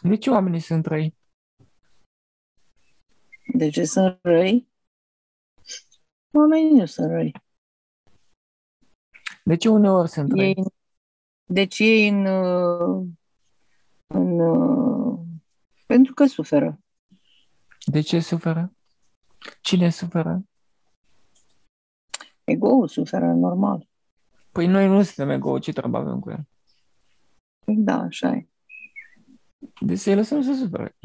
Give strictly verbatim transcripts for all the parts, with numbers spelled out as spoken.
De ce oamenii sunt răi? De ce sunt răi? Oamenii nu sunt răi. De ce uneori sunt răi? Ei, deci ei în, în, pentru că suferă. De ce suferă? Cine suferă? Ego-ul suferă, normal. Păi noi nu suntem ego, ce treabă avem cu el? Da, așa e. Deci să-i lăsăm să sufere.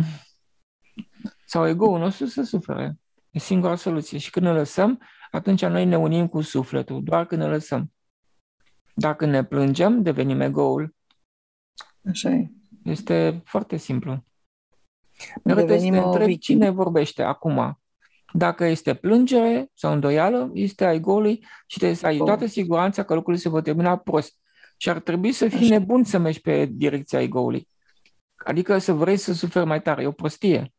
Sau ego-ul nostru să sufere. E singura soluție. Și când ne lăsăm, atunci noi ne unim cu sufletul, doar când ne lăsăm. Dacă ne plângem, devenim ego-ul. Așa e. Este foarte simplu. Mereu trebuie să Devenim te o întrebi victimă. cine vorbește acum. Dacă este plângere sau îndoială, este a ego-ului și trebuie să ai Ego. toată siguranța că lucrurile se vor termina prost. Și ar trebui să fii Așa. nebun să mergi pe direcția ego-ului. Adică să vrei să suferi mai tare. E o prostie.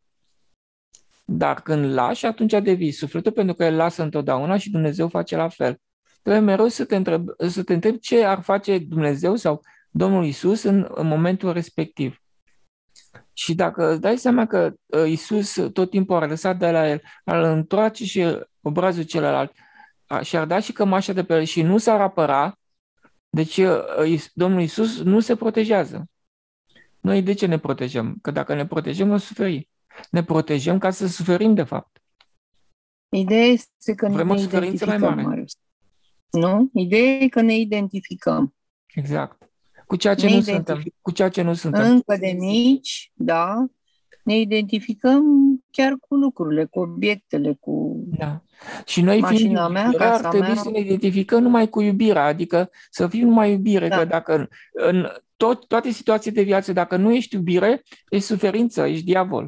Dar când lași, atunci devii sufletul, pentru că el lasă întotdeauna și Dumnezeu face la fel. Trebuie mereu să te întrebi, să te întrebi ce ar face Dumnezeu sau Domnul Isus în, în momentul respectiv. Și dacă îți dai seama că uh, Isus tot timpul a lăsat de la el, ar întoarce și obrazul celălalt a, și ar da și cămașa de pe el și nu s-ar apăra, deci uh, Domnul Isus nu se protejează. Noi de ce ne protejăm? Că dacă ne protejăm, o suferi. Ne protejăm ca să suferim, de fapt. Ideea este că Vrem ne o suferință mai identificăm, mare. Marius. Nu? Ideea e că ne identificăm. Exact. Cu ceea ce Ne nu identificăm. suntem. Cu ceea ce nu suntem. Încă de mici, da, ne identificăm chiar cu lucrurile, cu obiectele, cu Da. Și noi fiind mașina mea, iubire, ar casa trebui mea. să ne identificăm numai cu iubirea, adică să fim numai iubire, Da. că dacă în, în tot, toate situațiile de viață, dacă nu ești iubire, ești suferință, ești diavol.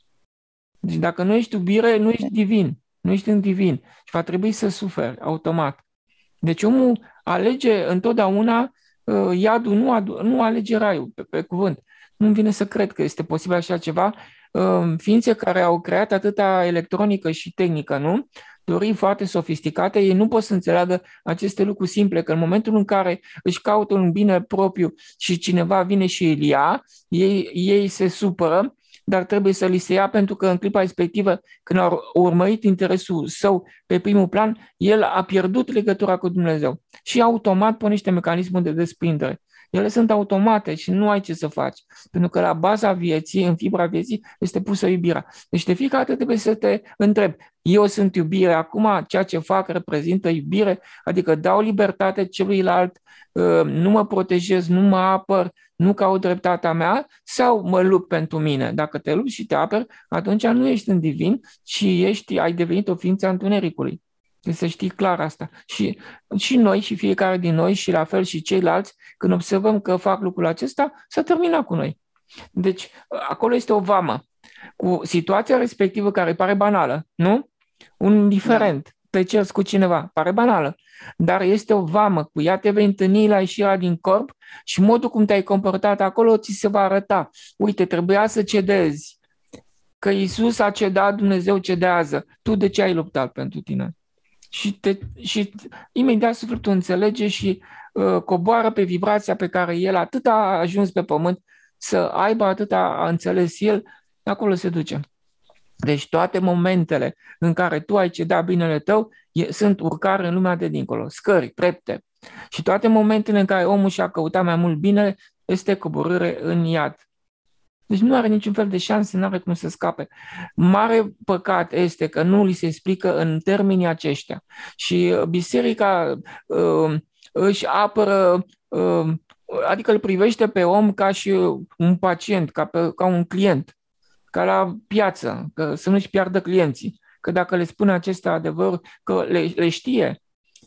Deci dacă nu ești iubire, nu ești divin, nu ești în divin și va trebui să suferi automat. Deci omul alege întotdeauna uh, iadul, nu, adu, nu alege raiul, pe, pe cuvânt. Nu-mi vine să cred că este posibil așa ceva. Uh, ființe care au creat atâta electronică și tehnică, nu? Teorii foarte sofisticate, ei nu pot să înțeleagă aceste lucruri simple, că în momentul în care își caută un bine propriu și cineva vine și îl ia, ei, ei se supără, dar trebuie să li se ia pentru că în clipa respectivă, când au urmărit interesul său pe primul plan, el a pierdut legătura cu Dumnezeu și automat pornește mecanismul de desprindere. Ele sunt automate și nu ai ce să faci, pentru că la baza vieții, în fibra vieții, este pusă iubirea. Deci de fiecare dată trebuie să te întrebi, eu sunt iubire acum, ceea ce fac reprezintă iubire, adică dau libertate celuilalt, nu mă protejez, nu mă apăr, nu caut dreptatea mea sau mă lupt pentru mine. Dacă te lupți și te aperi, atunci nu ești în divin, ci ești, ai devenit o ființă a întunericului. Deci să știi clar asta. Și, și noi, și fiecare din noi, și la fel și ceilalți, când observăm că fac lucrul acesta, s-a terminat cu noi. Deci acolo este o vamă. Cu situația respectivă care pare banală, nu? Un diferent, da. Te ceri cu cineva, pare banală, dar este o vamă, cu ea te vei întâlni la ieșirea din corp și modul cum te-ai comportat acolo ți se va arăta. Uite, trebuia să cedezi, că Iisus a cedat, Dumnezeu cedează, tu de ce ai luptat pentru tine? Și, te, și imediat sufletul înțelege și uh, coboară pe vibrația pe care el atât a ajuns pe pământ să aibă, atât a înțeles el, acolo se duce. Deci toate momentele în care tu ai cedat binele tău e, sunt urcare în lumea de dincolo, scări, trepte. Și toate momentele în care omul și-a căutat mai mult bine este coborâre în iad. Deci nu are niciun fel de șanse, nu are cum să scape. Mare păcat este că nu li se explică în termenii aceștia. Și biserica uh, își apără, uh, adică îl privește pe om ca și un pacient, ca, pe, ca un client, ca la piață, că să nu-și piardă clienții. Că dacă le spune acest adevăr, că le, le știe.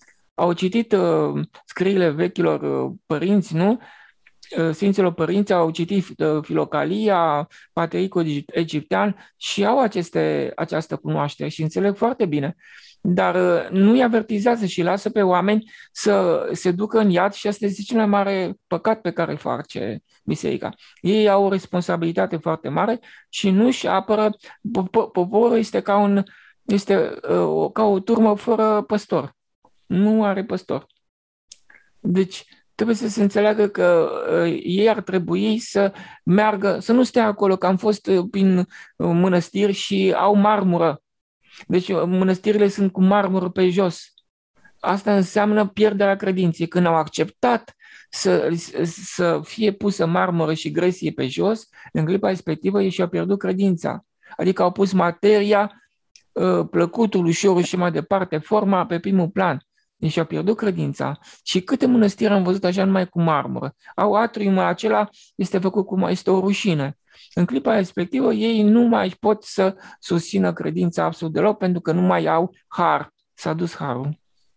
Au citit uh, scrierile vechilor uh, părinți, nu? Sfinților părinți au citit Filocalia, Patericul Egiptean și au aceste, această cunoaștere și înțeleg foarte bine. Dar nu îi avertizează și lasă pe oameni să se ducă în iad și asta este cel mai mare păcat pe care îl face biserica. Ei au o responsabilitate foarte mare și nu își apără. Poporul este ca, un, este ca o turmă fără păstor. Nu are păstor. Deci trebuie să se înțeleagă că uh, ei ar trebui să meargă, să nu stea acolo, că am fost uh, prin uh, mănăstiri și au marmură. Deci uh, mănăstirile sunt cu marmură pe jos. Asta înseamnă pierderea credinței. Când au acceptat să, să fie pusă marmură și gresie pe jos, în clipa respectivă ei și-au pierdut credința. Adică au pus materia, plăcutul, ușorul și mai departe, forma pe primul plan. Deci și-au pierdut credința. Și câte mănăstiri am văzut așa numai cu marmură? Au atriumul acela, este făcut cum este o rușine. În clipa respectivă ei nu mai pot să susțină credința absolut deloc, pentru că nu mai au har. S-a dus harul.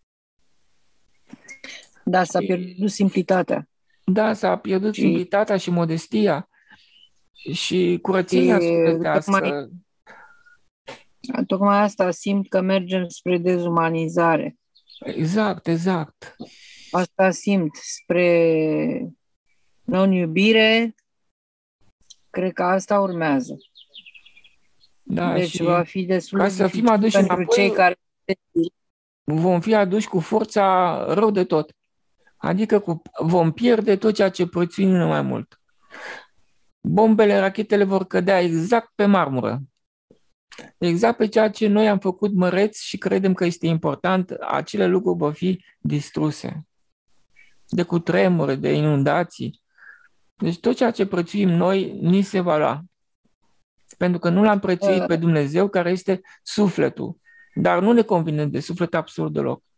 Da, s-a pierdut simplitatea. Da, s-a pierdut și, simplitatea și modestia și curățenia sufletească. Tocmai, tocmai asta simt că mergem spre dezumanizare. Exact, exact. Asta simt spre non-iubire, cred că asta urmează. Da, deci și va fi destul ca de să fim aduși pentru înapoi, cei care vom fi aduși cu forța rău de tot. Adică cu, vom pierde tot ceea ce prețuim mai mult. Bombele, rachetele vor cădea exact pe marmură. Exact pe ceea ce noi am făcut măreți și credem că este important, acele lucruri vor fi distruse. De cutremure, de inundații. Deci tot ceea ce prețuim noi, ni se va lua. Pentru că nu l-am prețuit pe Dumnezeu, care este sufletul. Dar nu ne convine de suflet absolut deloc.